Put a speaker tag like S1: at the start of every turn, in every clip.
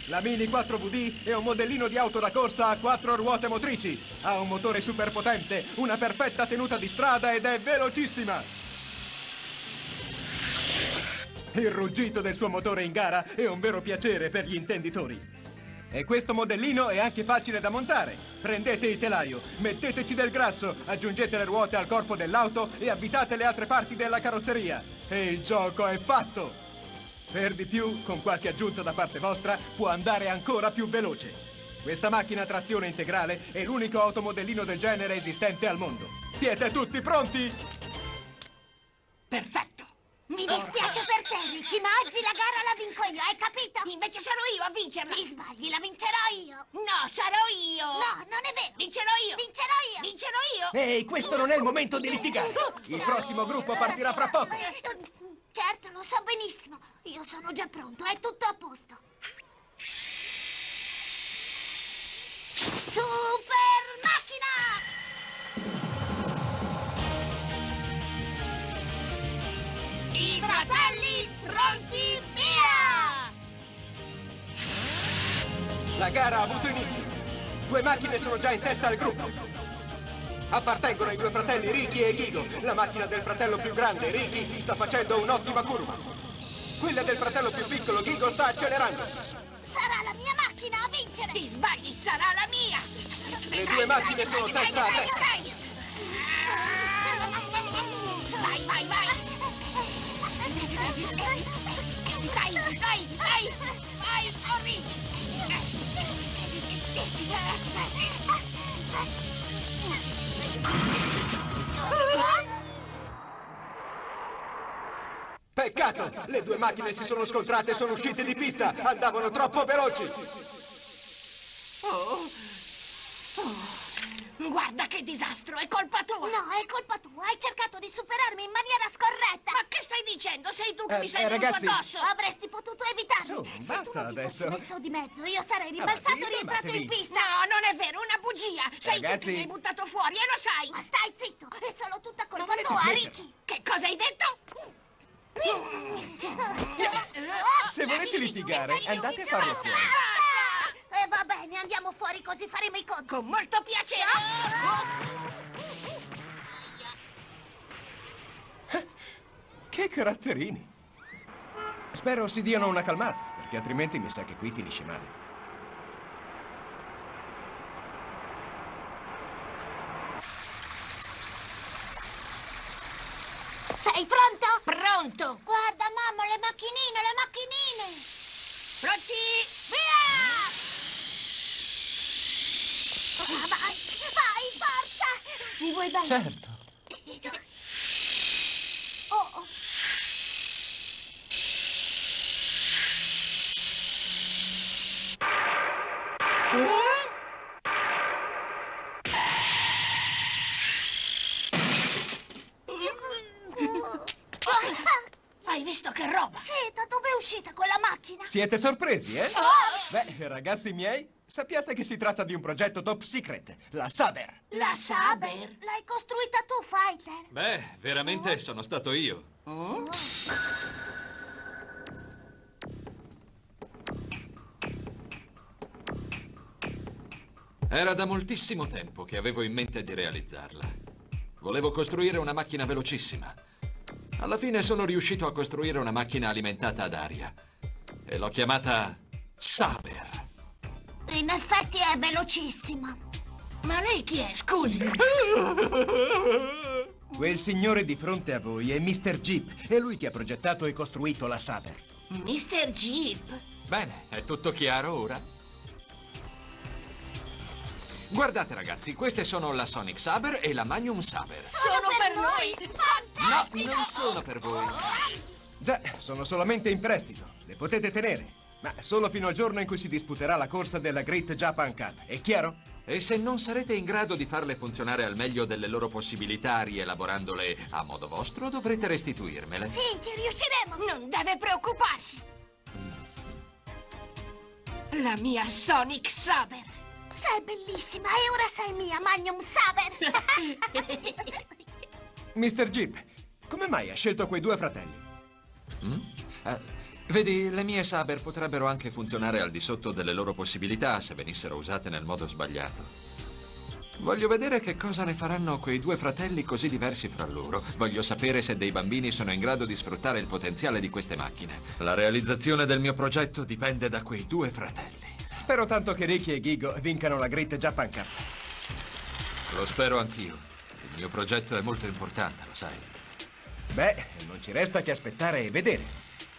S1: La Mini 4VD è un modellino di auto da corsa a 4 ruote motrici. Ha un motore super potente, una perfetta tenuta di strada ed è velocissima. Il ruggito del suo motore in gara è un vero piacere per gli intenditori. E questo modellino è anche facile da montare. Prendete il telaio, metteteci del grasso, aggiungete le ruote al corpo dell'auto e avvitate le altre parti della carrozzeria. E il gioco è fatto! Per di più, con qualche aggiunta da parte vostra, può andare ancora più veloce. Questa macchina a trazione integrale è l'unico automodellino del genere esistente al mondo. Siete tutti pronti?
S2: Perfetto!
S3: Mi dispiace per te, Ricky, ma oggi la gara la vinco io, hai capito?
S2: Invece sarò io a vincerla!
S3: Ti sbagli, la vincerò io!
S2: No, sarò io!
S3: No, non è vero!
S2: Vincerò io!
S3: Vincerò io!
S2: Vincerò io!
S1: Ehi, questo non è il momento di litigare! Il prossimo gruppo partirà fra poco!
S3: Certo, lo so benissimo! Io sono già pronto, è tutto a posto! Super macchina!
S2: I fratelli pronti, via!
S1: La gara ha avuto inizio. 2 macchine sono già in testa al gruppo. Appartengono ai 2 fratelli Ricky e Ghigo. La macchina del fratello più grande, Ricky, sta facendo un'ottima curva. Quella del fratello più piccolo, Ghigo, sta accelerando.
S3: Sarà la mia macchina a vincere!
S2: Ti sbagli, sarà la mia!
S1: Le 2 macchine sono testa a testa.
S2: Vai, vai, vai! Dai, dai, dai! Vai, corri!
S1: Peccato! Le 2 macchine si sono scontrate e sono uscite di pista! Andavano troppo veloci!
S2: Guarda che disastro, è colpa tua!
S3: No, è colpa tua, hai cercato di superarmi in maniera scorretta!
S2: Ma che stai dicendo? Sei tu che mi sei
S1: ragazzi,
S2: venuto addosso!
S3: Avresti potuto evitarmi!
S1: Su,
S3: Se
S1: basta
S3: tu non ti
S1: adesso.
S3: fossi messo di mezzo, io sarei rimbalzato e rientrato in pista!
S2: No, non è vero, una bugia! Sei tu
S1: Ragazzi.
S2: che mi hai buttato fuori e lo sai!
S3: Ma stai zitto, è solo tutta colpa
S1: volete
S3: tua,
S1: smettere?
S3: Ricky!
S2: Che cosa hai detto?
S1: Se volete litigare, andate a farlo fuori.
S3: E va bene, andiamo fuori così faremo i conti!
S2: Con molto piacere!
S1: Che caratterini! Spero si diano una calmata, perché altrimenti mi sa che qui finisce male.
S3: Sei pronto?
S2: Pronto!
S3: Guarda, mamma, le macchinine, le macchinine!
S2: Pronti?
S3: Via! Vai, vai, forza! Mi vuoi bene?
S1: Certo.
S3: Oh, oh.
S2: Hai visto che roba?
S3: Sì, da dove è uscita quella macchina?
S1: Siete sorpresi, eh? Beh, ragazzi miei, sappiate che si tratta di un progetto top secret, la Saber.
S2: La Saber?
S3: L'hai costruita tu, Fighter?
S4: Beh, veramente sono stato io. Era da moltissimo tempo che avevo in mente di realizzarla. Volevo costruire una macchina velocissima. Alla fine sono riuscito a costruire una macchina alimentata ad aria. E l'ho chiamata Saber.
S3: In effetti è velocissima.
S2: Ma lei chi è, scusi?
S1: Quel signore di fronte a voi è Mr. Jeep. È lui che ha progettato e costruito la Saber.
S2: Mr. Jeep?
S4: Bene, è tutto chiaro ora? Guardate ragazzi, queste sono la Sonic Saber e la Magnum Saber.
S2: Sono per noi!
S4: No,
S3: Fantastico!
S4: non sono per voi.
S1: Già, sono solamente in prestito. Le potete tenere, ma solo fino al giorno in cui si disputerà la corsa della Great Japan Cup. È chiaro?
S4: E se non sarete in grado di farle funzionare al meglio delle loro possibilità rielaborandole a modo vostro, dovrete restituirmele.
S3: Sì, ci riusciremo!
S2: Non deve preoccuparsi! La mia Sonic Saber!
S3: Sei bellissima e ora sei mia, Magnum Saber!
S1: Mr. Jeep, come mai ha scelto quei 2 fratelli?
S4: Vedi, le mie Saber potrebbero anche funzionare al di sotto delle loro possibilità se venissero usate nel modo sbagliato. Voglio vedere che cosa ne faranno quei due fratelli così diversi fra loro. Voglio sapere se dei bambini sono in grado di sfruttare il potenziale di queste macchine. La realizzazione del mio progetto dipende da quei due fratelli.
S1: Spero tanto che Ricky e Gigo vincano la Great Japan Cup.
S4: Lo spero anch'io. Il mio progetto è molto importante, lo sai.
S1: Beh, non ci resta che aspettare e vedere.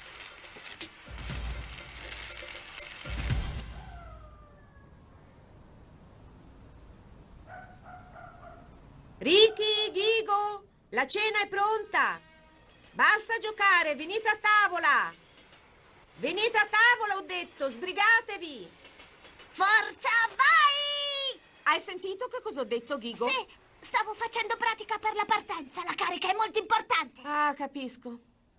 S5: Ricky, Gigo, la cena è pronta. Basta giocare, venite a tavola. Venite a tavola, ho detto, sbrigatevi.
S3: Forza, vai!
S5: Hai sentito che cosa ho detto, Gigo?
S3: Sì, stavo facendo pratica per la partenza. La carica è molto importante.
S5: Ah, capisco.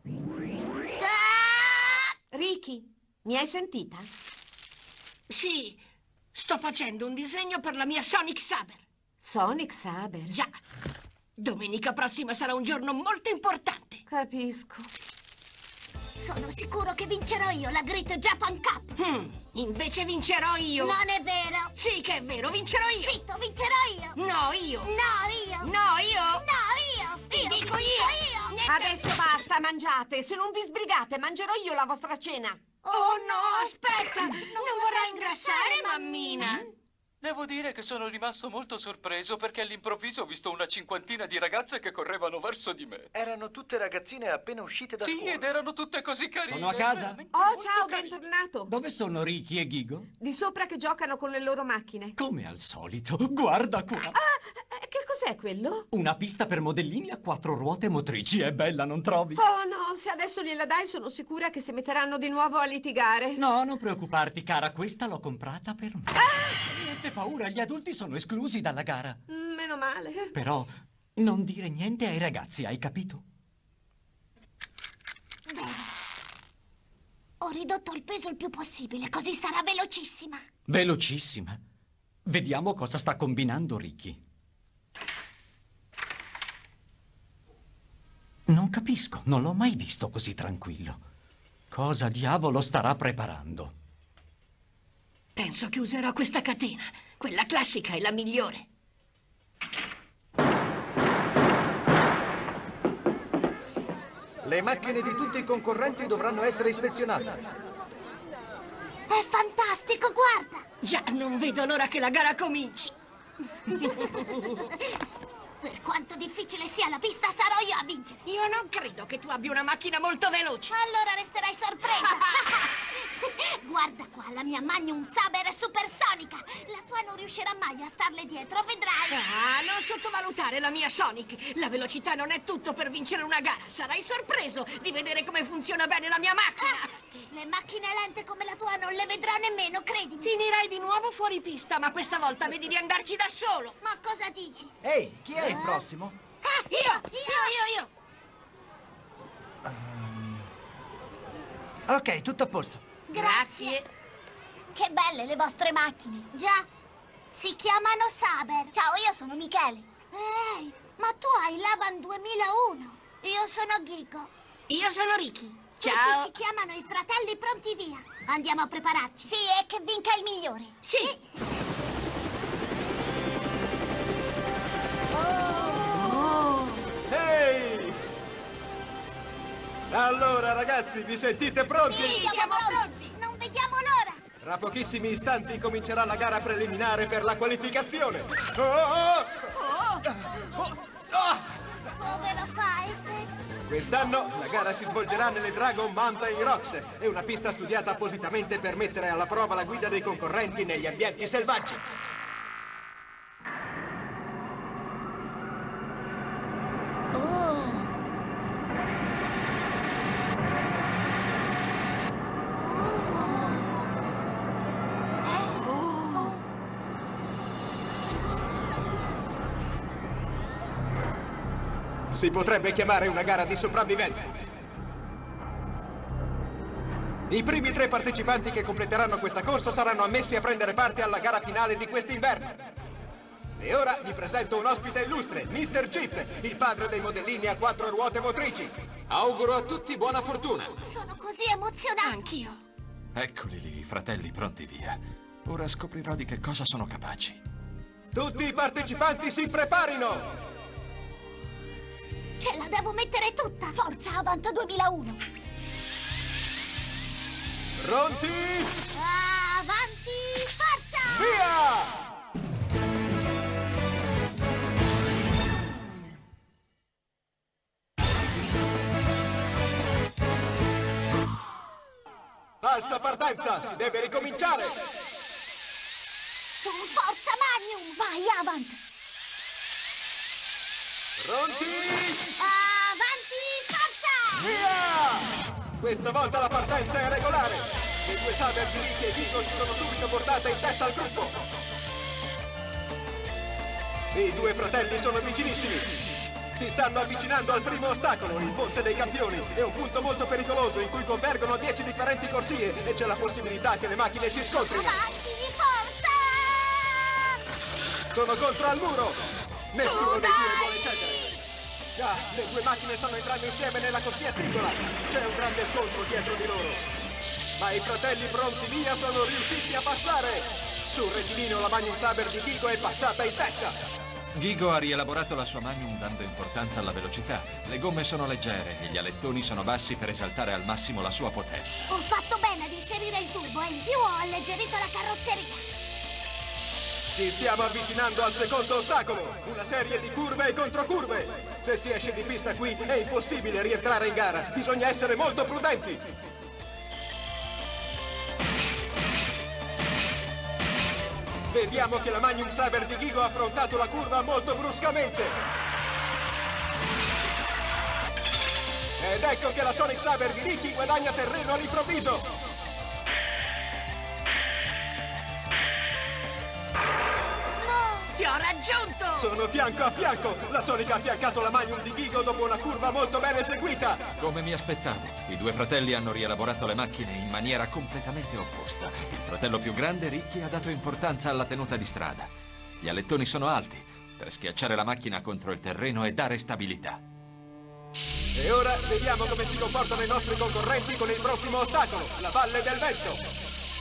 S3: Ah!
S5: Ricky, mi hai sentita?
S2: Sì, sto facendo un disegno per la mia Sonic Saber.
S5: Sonic Saber.
S2: Già, domenica prossima sarà un giorno molto importante.
S5: Capisco.
S3: Sono sicuro che vincerò io la Great Japan Cup.
S2: Invece vincerò io.
S3: Non è vero.
S2: Sì che è vero, vincerò io.
S3: Zitto, vincerò io.
S2: No, io.
S3: No, io.
S2: No, io.
S3: No, io.
S2: Ti
S3: Io.
S2: dico io.
S3: Niente.
S5: Adesso basta, mangiate. Se non vi sbrigate, mangerò io la vostra cena.
S2: Oh no, aspetta. Non vorrai ingrassare, mammina.
S6: Devo dire che sono rimasto molto sorpreso perché all'improvviso ho visto una cinquantina di ragazze che correvano verso di me.
S7: Erano tutte ragazzine appena uscite da
S6: Sì,
S7: scuola.
S6: ed erano tutte così carine.
S8: Sono a casa?
S6: veramente
S5: Oh,
S6: molto
S5: ciao,
S6: carine.
S5: bentornato.
S8: Dove sono Ricky e Gigo?
S5: Di sopra che giocano con le loro macchine.
S8: Come al solito, guarda qua.
S5: Che cos'è quello?
S8: Una pista per modellini a 4 ruote motrici, è bella, non trovi?
S5: Oh no, se adesso gliela dai sono sicura che si metteranno di nuovo a litigare.
S8: No, non preoccuparti, cara, questa l'ho comprata per me. Niente paura, gli adulti sono esclusi dalla gara.
S5: Meno male.
S8: Però non dire niente ai ragazzi, hai capito?
S3: Ho ridotto il peso il più possibile, così sarà velocissima.
S8: Velocissima. Vediamo cosa sta combinando Ricky. Non capisco, non l'ho mai visto così tranquillo. Cosa diavolo starà preparando?
S2: Penso che userò questa catena. Quella classica è la migliore.
S7: Le macchine di tutti i concorrenti dovranno essere ispezionate.
S3: È fantastico, guarda.
S2: Già, non vedo l'ora che la gara cominci.
S3: Per quanto difficile sia la pista, sarò io a vincere.
S2: Io non credo che tu abbia una macchina molto veloce.
S3: Allora resterai sorpresa. Guarda qua, la mia Magnum Saber supersonica. La tua non riuscirà mai a starle dietro, vedrai.
S2: Ah, non sottovalutare la mia Sonic. La velocità non è tutto per vincere una gara. Sarai sorpreso di vedere come funziona bene la mia macchina.
S3: Le macchine lente come la tua non le vedrò nemmeno, credimi.
S2: Finirai di nuovo fuori pista, ma questa volta vedi di andarci da solo.
S3: Ma cosa dici?
S7: Ehi, chi è il prossimo?
S2: Io.
S7: Ok, tutto a posto.
S2: Grazie.
S3: Che belle le vostre macchine. Già, si chiamano Saber. Ciao, io sono Michele. Ehi, ma tu hai l'Avan 2001. Io sono Gigo.
S2: Io sono Ricky.
S3: Tutti
S2: Ciao.
S3: ci chiamano i fratelli pronti via. Andiamo a prepararci. Sì, e che vinca il migliore.
S2: Sì.
S1: Ehi! Allora, ragazzi, vi sentite pronti?
S3: Sì, siamo pronti. Non vediamo l'ora.
S1: Tra pochissimi istanti comincerà la gara preliminare per la qualificazione. Oh!
S3: Come lo fai?
S1: Quest'anno la gara si svolgerà nelle Dragon Mountain Rocks. È una pista studiata appositamente per mettere alla prova la guida dei concorrenti negli ambienti selvaggi. Si potrebbe chiamare una gara di sopravvivenza. I primi 3 partecipanti che completeranno questa corsa saranno ammessi a prendere parte alla gara finale di quest'inverno. E ora vi presento un ospite illustre, Mr. Chip, il padre dei modellini a 4 ruote motrici.
S4: Auguro a tutti buona fortuna.
S3: Sono così emozionata.
S2: Anch'io.
S4: Eccoli lì, i fratelli pronti via. Ora scoprirò di che cosa sono capaci.
S1: Tutti i partecipanti si preparino!
S3: Ce la devo mettere tutta. Forza Avant 2001.
S1: Pronti?
S3: Avanti, forza!
S1: Via! Falsa partenza! Si deve ricominciare!
S3: Su, forza Magnum! Vai, Avant!
S1: Pronti?
S3: Avanti, forza!
S1: Via! Questa volta la partenza è regolare! Le due saber di Ricky e Vigo si sono subito portate in testa al gruppo! I due fratelli sono vicinissimi! Si stanno avvicinando al primo ostacolo, il Ponte dei Campioni. È un punto molto pericoloso in cui convergono 10 differenti corsie e c'è la possibilità che le macchine si scontrino.
S3: Avanti, forza!
S1: Sono contro al muro! Nessuno dei due vuole cedere! Ah, le due macchine stanno entrando insieme nella corsia singola! C'è un grande scontro dietro di loro! Ma i fratelli pronti via sono riusciti a passare! Sul rettilineo la Magnum Saber di Vigo è passata in testa!
S4: Ghigo ha rielaborato la sua Magnum dando importanza alla velocità. Le gomme sono leggere e gli alettoni sono bassi per esaltare al massimo la sua potenza.
S3: Ho fatto bene ad inserire il turbo e in più ho alleggerito la carrozzeria.
S1: Ci stiamo avvicinando al secondo ostacolo, una serie di curve e controcurve. Se si esce di pista qui è impossibile rientrare in gara, bisogna essere molto prudenti. Vediamo che la Magnum Saber di Ghigo ha affrontato la curva molto bruscamente. Ed ecco che la Sonic Saber di Ricky guadagna terreno all'improvviso.
S2: Ti ho raggiunto!
S1: Sono fianco a fianco! La Sonic ha affiancato la Magnum di Ghigo dopo una curva molto ben eseguita!
S4: Come mi aspettavo, i due fratelli hanno rielaborato le macchine in maniera completamente opposta. Il fratello più grande, Ricky, ha dato importanza alla tenuta di strada. Gli alettoni sono alti, per schiacciare la macchina contro il terreno e dare stabilità.
S1: E ora vediamo come si comportano i nostri concorrenti con il prossimo ostacolo, la Valle del Vento!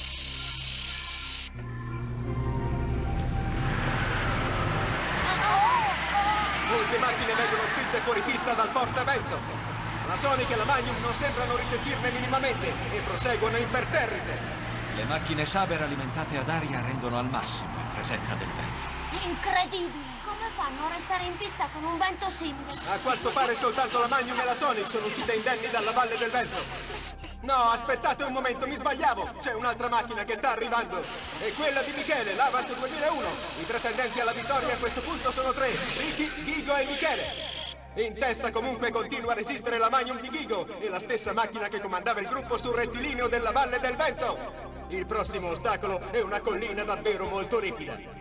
S1: Molte macchine vengono spinte fuori pista dal forte vento. La Sonic e la Magnum non sembrano risentirne minimamente e proseguono imperterrite.
S4: Le macchine Saber alimentate ad aria rendono al massimo in presenza del vento.
S3: Incredibile! Come fanno a restare in pista con un vento simile?
S1: A quanto pare soltanto la Magnum e la Sonic sono uscite indenni dalla Valle del Vento. No, aspettate un momento, mi sbagliavo! C'è un'altra macchina che sta arrivando! È quella di Michele, l'Avant 2001! I pretendenti alla vittoria a questo punto sono 3, Ricky, Ghigo e Michele! In testa comunque continua a resistere la Magnum di Ghigo e la stessa macchina che comandava il gruppo sul rettilineo della Valle del Vento! Il prossimo ostacolo è una collina davvero molto ripida.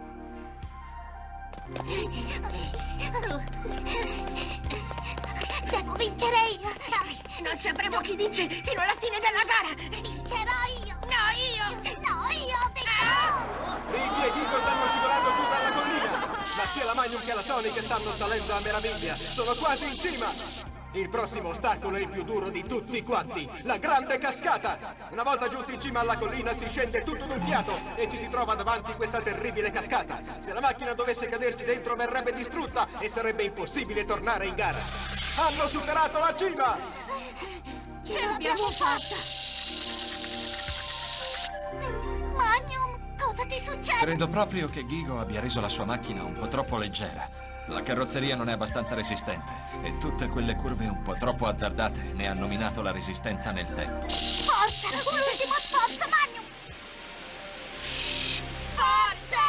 S3: Devo vincere io!
S2: Non sapremo chi vince fino alla fine della gara!
S3: Vincerò io!
S2: No, io!
S3: No, io ho detto!
S1: Ricky e Ghigo stanno scivolando giù dalla collina, ma sia la Magnum che la Sonic stanno salendo a meraviglia. Sono quasi in cima. Il prossimo ostacolo è il più duro di tutti quanti, la grande cascata. Una volta giunti in cima alla collina si scende tutto d'un fiato e ci si trova davanti questa terribile cascata. Se la macchina dovesse caderci dentro verrebbe distrutta e sarebbe impossibile tornare in gara. Hanno superato la cima!
S2: Ce l'abbiamo fatta!
S3: Magnum, cosa ti succede?
S4: Credo proprio che Ghigo abbia reso la sua macchina un po' troppo leggera. La carrozzeria non è abbastanza resistente e tutte quelle curve un po' troppo azzardate ne hanno minato la resistenza nel tempo.
S3: Forza! Un ultimo sforzo, Magnum! Forza!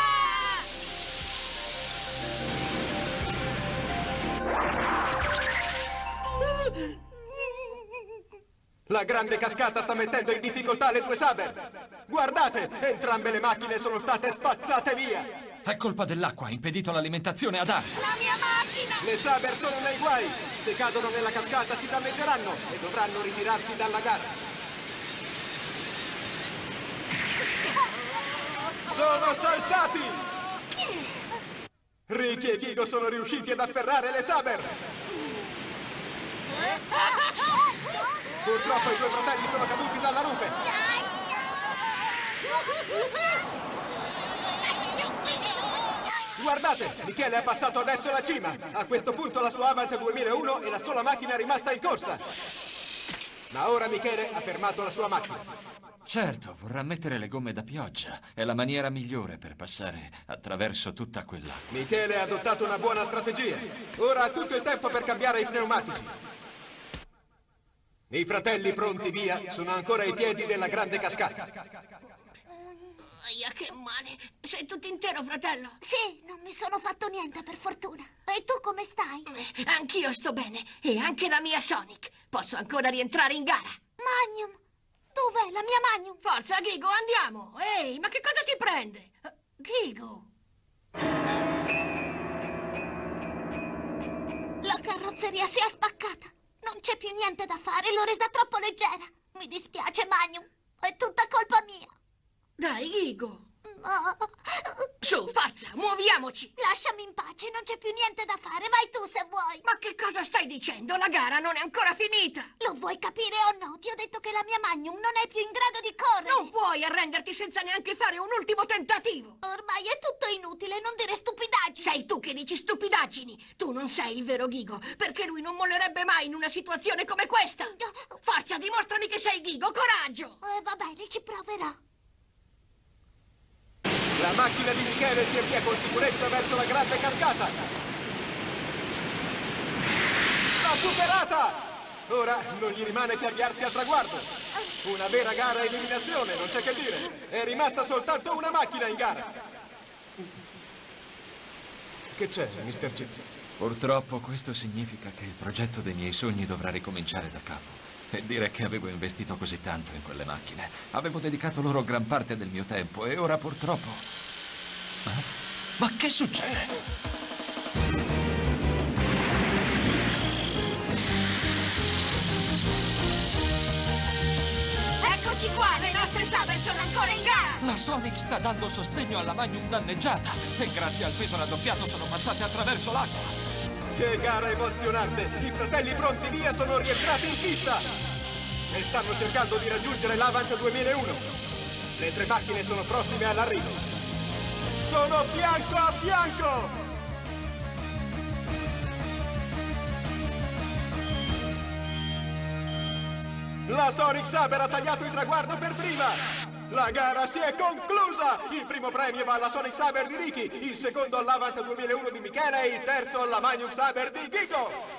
S1: La grande cascata sta mettendo in difficoltà le due Saber. Guardate, entrambe le macchine sono state spazzate via.
S4: È colpa dell'acqua, ha impedito l'alimentazione ad aria.
S3: La mia macchina!
S1: Le Saber sono nei guai. Se cadono nella cascata si danneggeranno e dovranno ritirarsi dalla gara. Sono saltati! Ricky e Gigo sono riusciti ad afferrare le Saber! Purtroppo i due fratelli sono caduti dalla rupe! Guardate, Michele è passato adesso alla cima! A questo punto la sua Avant 2001 è la sola macchina rimasta in corsa! Ma ora Michele ha fermato la sua macchina.
S4: Certo, vorrà mettere le gomme da pioggia. È la maniera migliore per passare attraverso tutta quell'acqua.
S1: Michele ha adottato una buona strategia. Ora ha tutto il tempo per cambiare i pneumatici. I fratelli pronti via sono ancora ai piedi della grande cascata.
S2: Aia, che male. Sei tutto intero, fratello?
S3: Sì, non mi sono fatto niente, per fortuna. E tu come stai?
S2: Anch'io sto bene. E anche la mia Sonic. Posso ancora rientrare in gara.
S3: Magnum! Dov'è la mia Magnum?
S2: Forza, Gigo, andiamo! Ehi, ma che cosa ti prende? Gigo!
S3: La carrozzeria si è spaccata. Non c'è più niente da fare, l'ho resa troppo leggera. Mi dispiace, Magnum. È tutta colpa mia.
S2: Dai, Gigo!
S3: No.
S2: Su, forza, muoviamoci!
S3: Lasciami in pace, non c'è più niente da fare. Vai tu se vuoi.
S2: Ma che cosa stai dicendo? La gara non è ancora finita!
S3: Lo vuoi capire o no? Ti ho detto che la mia Magnum non è più in grado di correre.
S2: Non puoi arrenderti senza neanche fare un ultimo tentativo!
S3: Ormai è tutto inutile, non dire stupidaggini.
S2: Sei tu che dici stupidaggini! Tu non sei il vero Gigo, perché lui non mollerebbe mai in una situazione come questa! Forza, dimostrami che sei Gigo, coraggio!
S3: Va bene, ci proverò.
S1: La macchina di Michele si avvia con sicurezza verso la grande cascata. L'ha superata! Ora non gli rimane che avviarsi al traguardo. Una vera gara a eliminazione, non c'è che dire. È rimasta soltanto una macchina in gara. Che c'è, Mr. Chip?
S4: Purtroppo questo significa che il progetto dei miei sogni dovrà ricominciare da capo. E dire che avevo investito così tanto in quelle macchine. Avevo dedicato loro gran parte del mio tempo e ora purtroppo... Ma che succede?
S2: Eccoci qua, le nostre Saber sono ancora in gara!
S4: La Sonic sta dando sostegno alla Magnum danneggiata e grazie al peso raddoppiato sono passate attraverso l'acqua.
S1: Che gara emozionante! I fratelli pronti via sono rientrati in pista! E stanno cercando di raggiungere l'Avant 2001. Le tre macchine sono prossime all'arrivo. Sono fianco a fianco! La Sonic Saber ha tagliato il traguardo per prima! La gara si è conclusa! Il primo premio va alla Sonic Saber di Ricky, il secondo all'Avant 2001 di Michele e il terzo alla Magnum Saber di Gigo!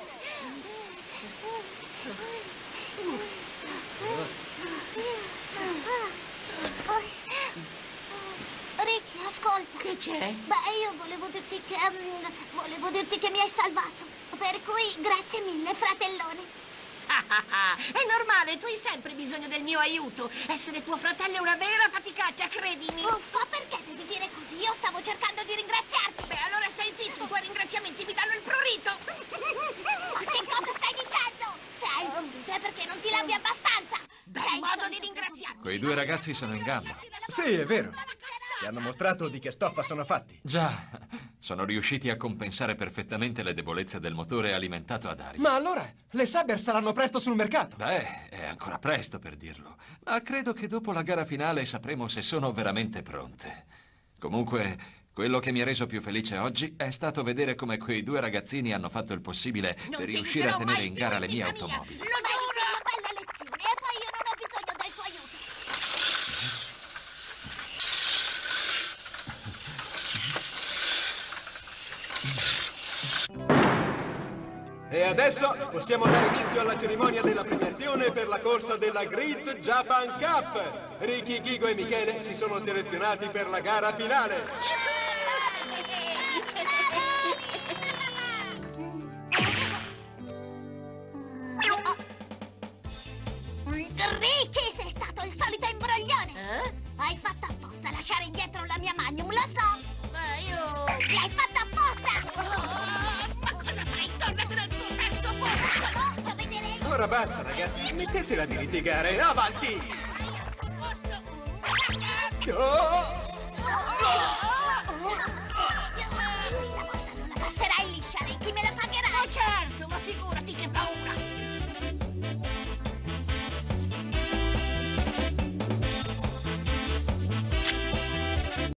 S3: Ricky, ascolta.
S2: Che c'è?
S3: Beh, io volevo dirti che mi hai salvato. Per cui grazie mille, fratellone.
S2: È normale, tu hai sempre bisogno del mio aiuto. Essere tuo fratello è una vera faticaccia, credimi.
S3: Uffa, perché devi dire così? Io stavo cercando di ringraziarti.
S2: Beh, allora stai zitto, i tuoi ringraziamenti mi danno il prurito.
S3: Ma che cosa stai dicendo? Se hai voluto è perché non ti lavi abbastanza.
S2: Bel modo di ringraziarmi.
S4: Quei due ragazzi sono in gamba.
S1: Sì, è vero. Ci hanno mostrato di che stoffa sono fatti.
S4: Già, sono riusciti a compensare perfettamente le debolezze del motore alimentato ad aria.
S1: Ma allora, le Saber saranno presto sul mercato.
S4: Beh, è ancora presto per dirlo, ma credo che dopo la gara finale sapremo se sono veramente pronte. Comunque, quello che mi ha reso più felice oggi è stato vedere come quei due ragazzini hanno fatto il possibile per riuscire a tenere in gara le mie automobili.
S2: Lo giuro!
S3: Una bella lezione e poi io non ho bisogno del tuo aiuto.
S1: E adesso possiamo dare inizio alla cerimonia della premiazione per la corsa della Grid Japan Cup. Ricky, Gigo e Michele si sono selezionati per la gara finale.
S3: Ricky, sei stato il solito imbroglione. Hai fatto apposta a lasciare indietro la mia Magnum, lo so.
S2: Ma io...
S3: L'hai fatto apposta.
S2: Ma cosa fai? Tornate dal tuo terzo posto!
S3: Faccio vedere io.
S1: Ora basta, ragazzi, smettetela di litigare. Avanti! Oh!